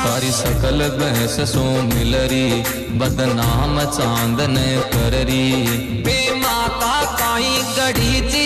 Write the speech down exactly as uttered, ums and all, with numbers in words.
तारी सकल बहस सो मिलरी बदनाम चांदन कररी बे माता काई गढ़ी